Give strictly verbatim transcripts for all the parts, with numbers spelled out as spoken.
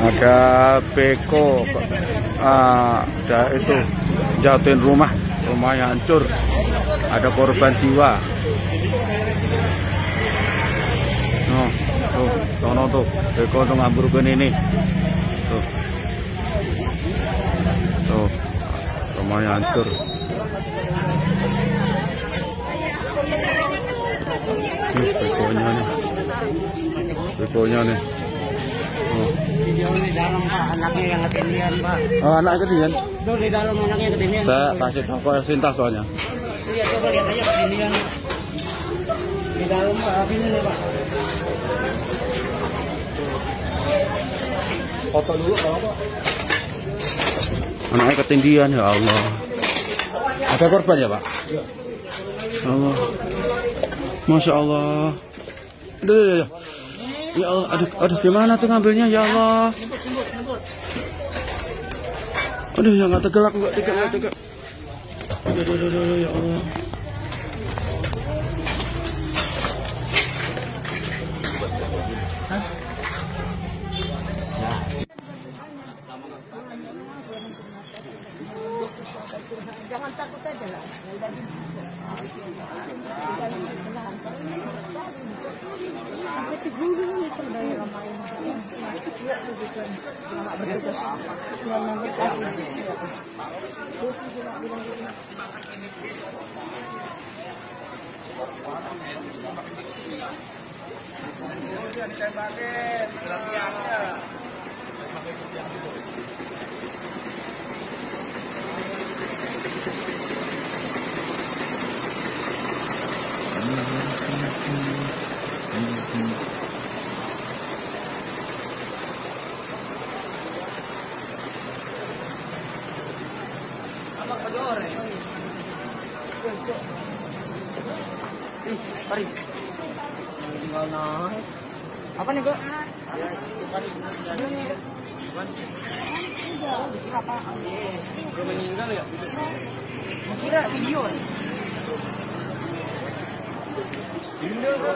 Ada beko, uh, ada itu jatuhin rumah, rumahnya hancur, ada korban jiwa. No, tuh, sono tuh, beko tuh ngambrukkan ini, tuh, tuh, rumahnya hancur. Nih, bekonya nih, bekonya nih. Oh. Di dalam Pak, anaknya yang ketindihan Pak. Oh, anak ketindihan? Tuh di dalam anaknya ketindihan. Saya kasih tahu ke Sinta soalnya. Iya, coba lihat aja ketindihan. Di dalam Pak, apinya nih Pak. Foto dulu kalau Pak. Anaknya ketindihan, ya Allah. Ada korban ya Pak? Iya. Allah. Masya Allah. Duh, duh, duh. Ya Allah, aduh, aduh, gimana tuh ngambilnya, ya Allah. Aduh, ya nggak tegak, nggak tegak, nggak tegak. Aduh, aduh, aduh, aduh, ya Allah. Jangan takut aja lah. Mari. Tinggal naik. Apa nih, Kak? Udah meninggal ya? Kira video. Video kan?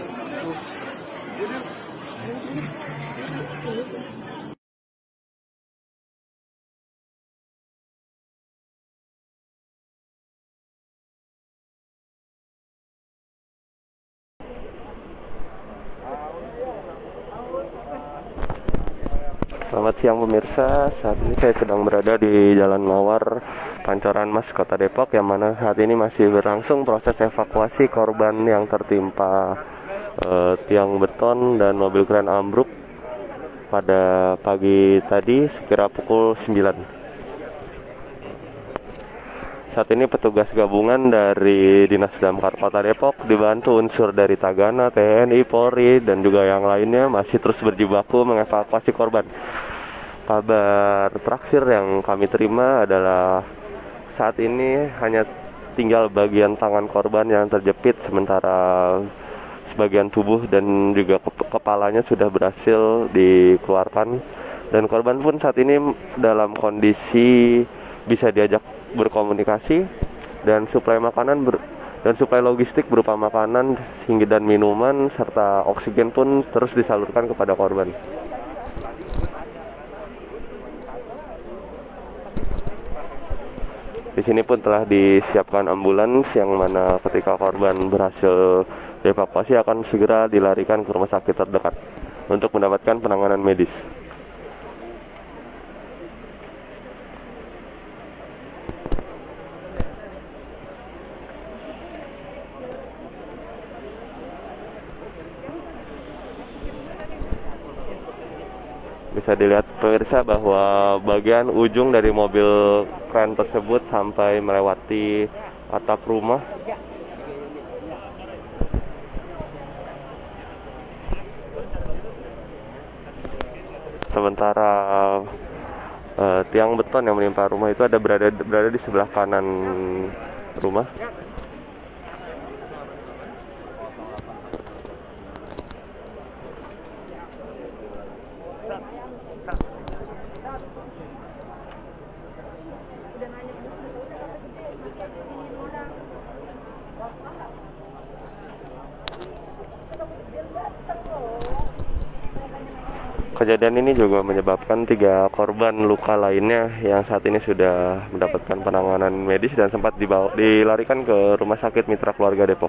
Selamat siang pemirsa, saat ini saya sedang berada di Jalan Mawar, Pancoran Mas, Kota Depok, yang mana saat ini masih berlangsung proses evakuasi korban yang tertimpa eh, tiang beton dan mobil kren ambruk pada pagi tadi sekira pukul sembilan. Saat ini petugas gabungan dari Dinas Damkar Kota Depok dibantu unsur dari Tagana, T N I, Polri, dan juga yang lainnya masih terus berjibaku mengevakuasi korban. Kabar terakhir yang kami terima adalah saat ini hanya tinggal bagian tangan korban yang terjepit, sementara sebagian tubuh dan juga kepalanya sudah berhasil dikeluarkan. Dan korban pun saat ini dalam kondisi bisa diajak berkomunikasi, dan suplai makanan ber, dan suplai logistik berupa makanan hingga dan minuman serta oksigen pun terus disalurkan kepada korban. Di sini pun telah disiapkan ambulans yang mana ketika korban berhasil dievakuasi akan segera dilarikan ke rumah sakit terdekat untuk mendapatkan penanganan medis. Bisa dilihat pemirsa bahwa bagian ujung dari mobil kren tersebut sampai melewati atap rumah. Sementara uh, tiang beton yang menimpa rumah itu ada berada berada di sebelah kanan rumah. kejadian ini juga menyebabkan tiga korban luka lainnya yang saat ini sudah mendapatkan penanganan medis dan sempat dibawa, dilarikan ke Rumah Sakit Mitra Keluarga Depok.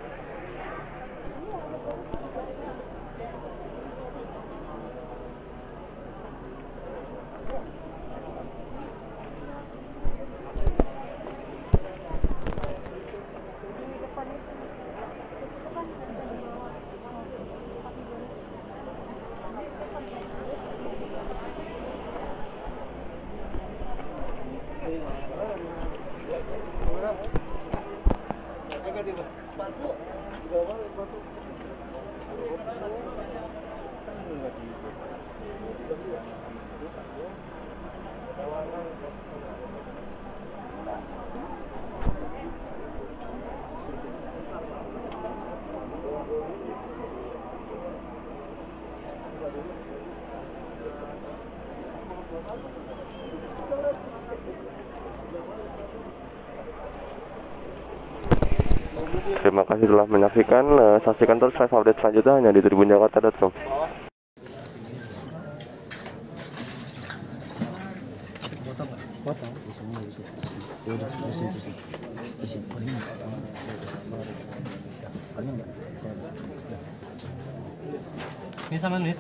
Terima kasih telah menyaksikan. Uh, saksikan terus live update selanjutnya hanya di tribun jakarta titik com. Ini sama Nis.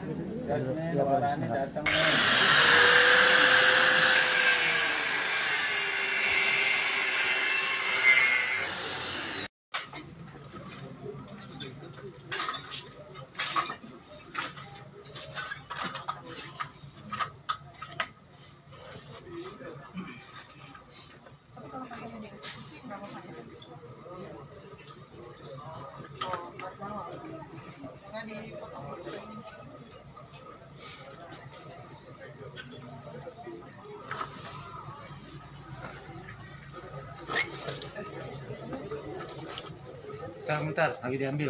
Bentar, bentar, lagi diambil.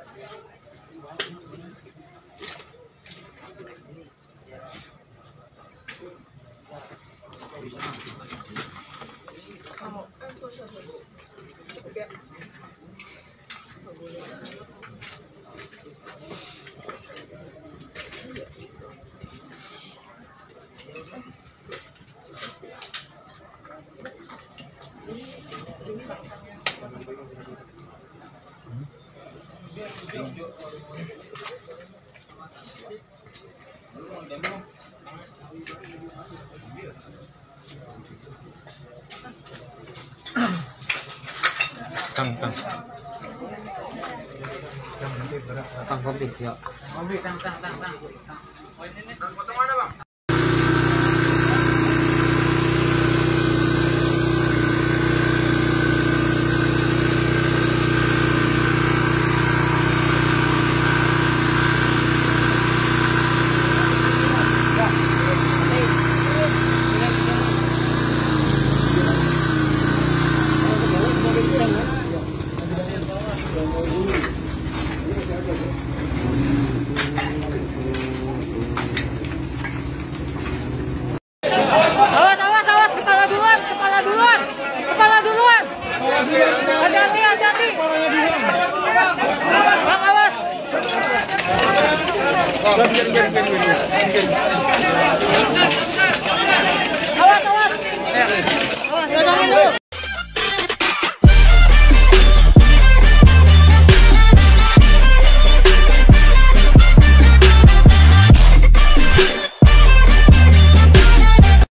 Kang, kang. Kang, nanti berat. Kang, kopi, ya. Kopi, kang, kang, kang, kang. Kang, foto mana, Bang?